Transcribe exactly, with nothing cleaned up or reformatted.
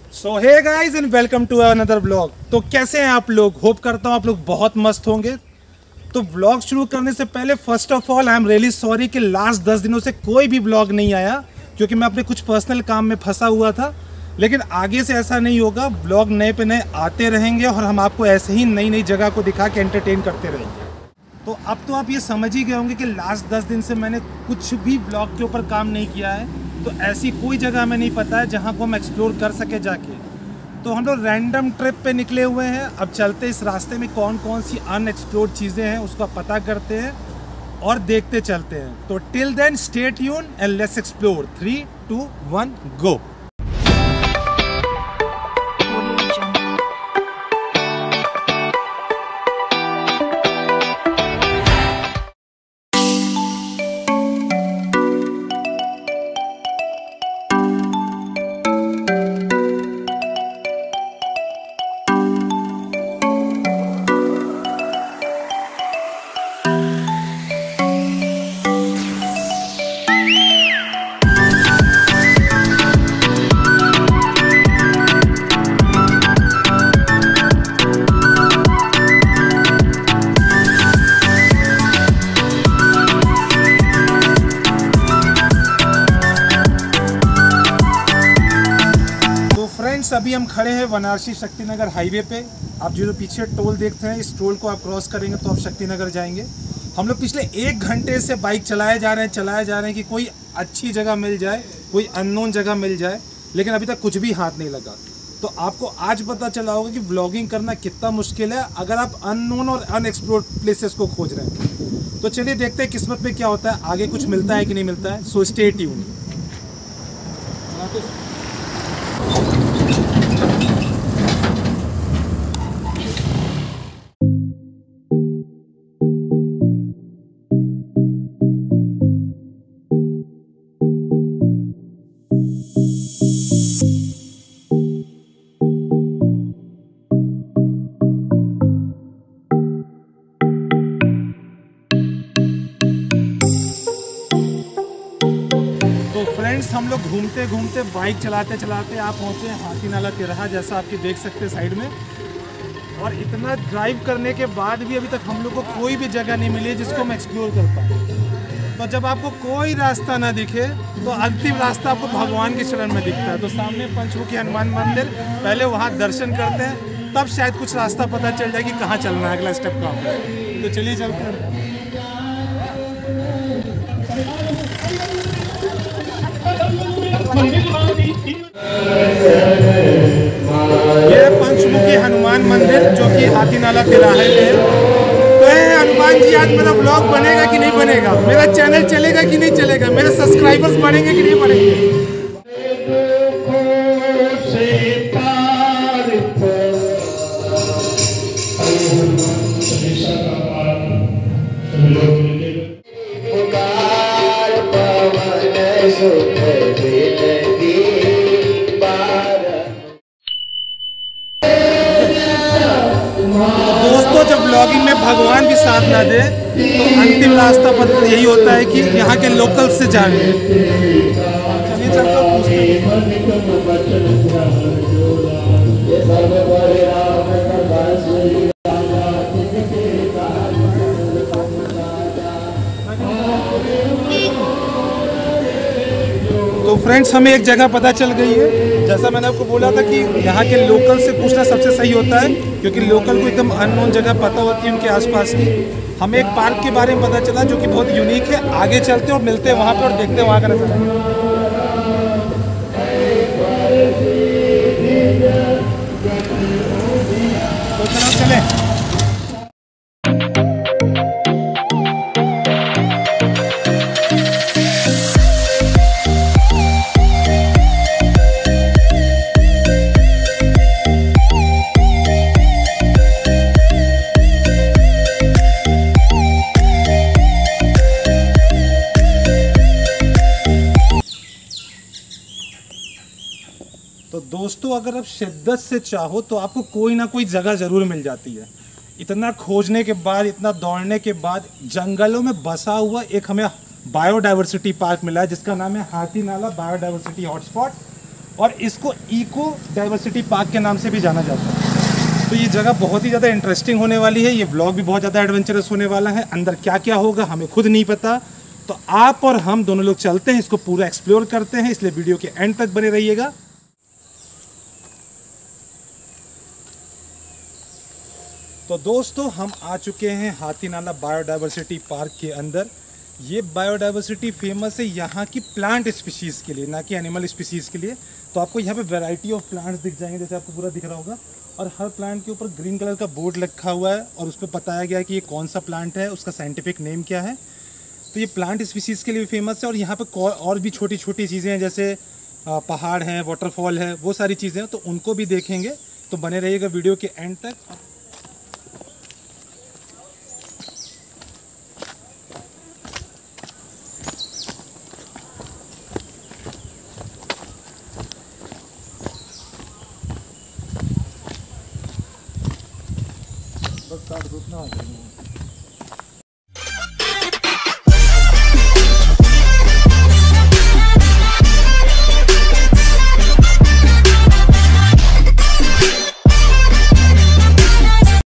So hey guys and welcome to another vlog. तो कैसे हैं आप लोग? होप करता हूँ आप लोग बहुत मस्त होंगे। तो व्लॉग शुरू करने से पहले first of all I am really sorry कि लास्ट दस दिनों से कोई भी व्लॉग नहीं आया, क्योंकि मैं अपने कुछ पर्सनल काम में फंसा हुआ था। लेकिन आगे से ऐसा नहीं होगा, व्लॉग नए पे नए आते रहेंगे और हम आपको ऐसे ही नई नई जगह को दिखा के एंटरटेन करते रहेंगे। तो अब तो आप ये समझ ही गए होंगे कि लास्ट दस दिन से मैंने कुछ भी व्लॉग के ऊपर काम नहीं किया है। तो ऐसी कोई जगह हमें नहीं पता है जहाँ को हम एक्सप्लोर कर सके जाके। तो हम लोग रैंडम ट्रिप पे निकले हुए हैं। अब चलते इस रास्ते में कौन कौन सी अनएक्सप्लोर्ड चीज़ें हैं उसका पता करते हैं और देखते चलते हैं। तो till then stay tune and let's explore. Three two one go. अभी हम खड़े हैं वाराणसी शक्तिनगर हाईवे पे। आप जो पीछे टोल देखते हैं, इस टोल को आप क्रॉस करेंगे तो आप शक्तिनगर जाएंगे। हम लोग पिछले एक घंटे से बाइक चलाए जा रहे हैं चलाए जा रहे हैं कि कोई अच्छी जगह मिल जाए, कोई अननोन जगह मिल जाए, लेकिन अभी तक कुछ भी हाथ नहीं लगा। तो आपको आज पता चला होगा कि व्लॉगिंग करना कितना मुश्किल है अगर आप अननोन और अनएक्सप्लोर्ड प्लेसेस को खोज रहे हैं। तो चलिए देखते हैं किस्मत में क्या होता है, आगे कुछ मिलता है कि नहीं मिलता है। So stay tune. हम लोग घूमते घूमते बाइक चलाते चलाते आप पहुँचे हाथी नाला तिराहा, जैसा आपके देख सकते हैं साइड में। और इतना ड्राइव करने के बाद भी अभी तक हम लोग को कोई भी जगह नहीं मिली जिसको हम एक्सप्लोर कर पाए। तो जब आपको कोई रास्ता ना दिखे तो अंतिम रास्ता आपको भगवान के शरण में दिखता है। तो सामने पंचमुखी हनुमान मंदिर, पहले वहाँ दर्शन करते हैं, तब शायद कुछ रास्ता पता चल जाए कि कहाँ चलना है, अगला स्टेप कहाँ है। तो चलिए चलते हैं। ये पंचमुखी हनुमान मंदिर जो कि हाथी नाला तिराहे पे है। तो ये हनुमान जी, आज मेरा ब्लॉग बनेगा कि नहीं बनेगा, मेरा चैनल चलेगा कि नहीं चलेगा, मेरे सब्सक्राइबर्स बढ़ेंगे कि नहीं बढ़ेंगे। व्लॉगिंग में भगवान भी साथ ना दे तो अंतिम रास्ता पर यही होता है कि यहाँ के लोकल से जाने। चलिए चलकर पूछते तो फ्रेंड्स, हमें एक जगह पता चल गई है। जैसा मैंने आपको बोला था कि यहाँ के लोकल से पूछना सबसे सही होता है, क्योंकि लोकल को एकदम अननोन जगह पता होती है उनके आसपास की। हमें एक पार्क के बारे में पता चला जो कि बहुत यूनिक है। आगे चलते और मिलते हैं वहाँ पे और देखते हैं वहाँ का नज़ारा। तो चलो चलें। तो दोस्तों, अगर आप शिद्दत से चाहो तो आपको कोई ना कोई जगह ज़रूर मिल जाती है। इतना खोजने के बाद, इतना दौड़ने के बाद जंगलों में बसा हुआ एक हमें बायोडाइवर्सिटी पार्क मिला है जिसका नाम है हाथी नाला बायोडाइवर्सिटी हॉटस्पॉट। और इसको इको डाइवर्सिटी पार्क के नाम से भी जाना जाता है। तो ये जगह बहुत ही ज़्यादा इंटरेस्टिंग होने वाली है, ये व्लॉग भी बहुत ज़्यादा एडवेंचरस होने वाला है। अंदर क्या क्या होगा हमें खुद नहीं पता, तो आप और हम दोनों लोग चलते हैं, इसको पूरा एक्सप्लोर करते हैं, इसलिए वीडियो के एंड तक बने रहिएगा। तो दोस्तों हम आ चुके हैं हाथीनाला बायोडाइवर्सिटी पार्क के अंदर। ये बायोडाइवर्सिटी फेमस है यहाँ की प्लांट स्पीशीज़ के लिए, ना कि एनिमल स्पीशीज़ के लिए। तो आपको यहाँ पे वैरायटी ऑफ प्लांट्स दिख जाएंगे, जैसे आपको पूरा दिख रहा होगा, और हर प्लांट के ऊपर ग्रीन कलर का बोर्ड लिखा हुआ है और उस पर बताया गया है कि ये कौन सा प्लांट है, उसका साइंटिफिक नेम क्या है। तो ये प्लांट स्पीशीज़ के लिए फेमस है। और यहाँ पे और भी छोटी छोटी चीज़ें हैं, जैसे पहाड़ हैं, वाटरफॉल है, वो सारी चीज़ें हैं, तो उनको भी देखेंगे। तो बने रहिएगा वीडियो के एंड तक। बस काट दो ना।